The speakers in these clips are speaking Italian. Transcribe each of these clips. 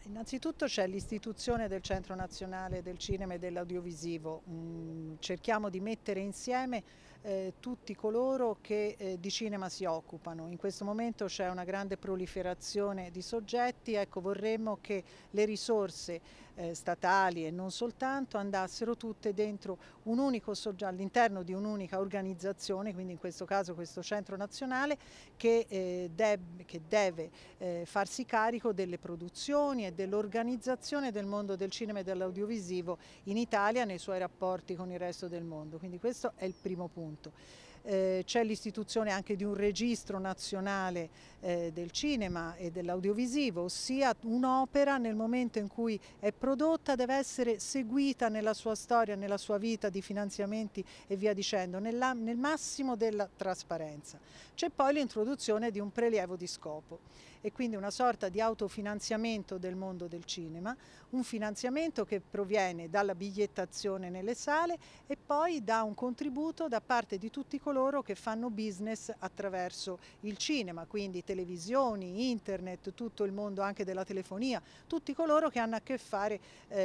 Innanzitutto c'è l'istituzione del Centro Nazionale del Cinema e dell'Audiovisivo. Cerchiamo di mettere insieme tutti coloro che di cinema si occupano. In questo momento c'è una grande proliferazione di soggetti, ecco, vorremmo che le risorse statali e non soltanto andassero tutte dentro un unico soggetto, all'interno di un'unica organizzazione, quindi in questo caso questo Centro Nazionale che deve farsi carico delle produzioni e dell'organizzazione del mondo del cinema e dell'audiovisivo in Italia nei suoi rapporti con il resto del mondo. Quindi questo è il primo punto. C'è l'istituzione anche di un registro nazionale del cinema e dell'audiovisivo, ossia un'opera nel momento in cui è prodotta deve essere seguita nella sua storia, nella sua vita di finanziamenti e via dicendo, nel massimo della trasparenza. C'è poi l'introduzione di un prelievo di scopo e quindi una sorta di autofinanziamento del mondo del cinema, un finanziamento che proviene dalla bigliettazione nelle sale e poi da un contributo da parte di tutti coloro che fanno business attraverso il cinema, quindi televisioni, internet, tutto il mondo anche della telefonia, tutti coloro che hanno a che fare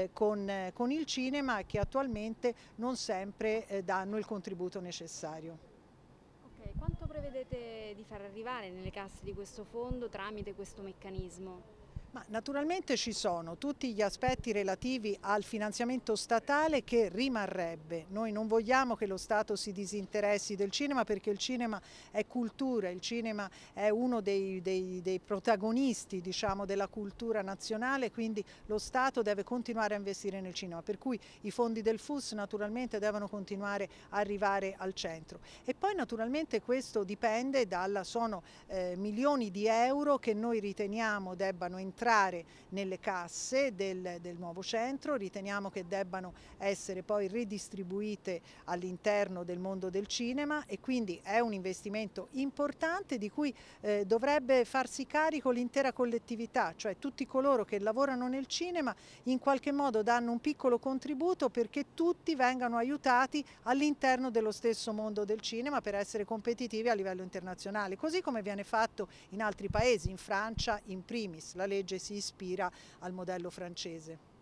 con il cinema e che attualmente non sempre danno il contributo necessario. Ok, quanto prevedete di far arrivare nelle casse di questo fondo tramite questo meccanismo? Ma naturalmente ci sono tutti gli aspetti relativi al finanziamento statale che rimarrebbe. Noi non vogliamo che lo Stato si disinteressi del cinema perché il cinema è cultura, il cinema è uno dei protagonisti, diciamo, della cultura nazionale, quindi lo Stato deve continuare a investire nel cinema, per cui i fondi del FUS naturalmente devono continuare a arrivare al centro. E poi naturalmente questo dipende sono milioni di euro che noi riteniamo debbano entrare nelle casse del nuovo centro, riteniamo che debbano essere poi ridistribuite all'interno del mondo del cinema e quindi è un investimento importante di cui dovrebbe farsi carico l'intera collettività, cioè tutti coloro che lavorano nel cinema in qualche modo danno un piccolo contributo perché tutti vengano aiutati all'interno dello stesso mondo del cinema per essere competitivi a livello internazionale, così come viene fatto in altri paesi, in Francia in primis, la legge si ispira al modello francese.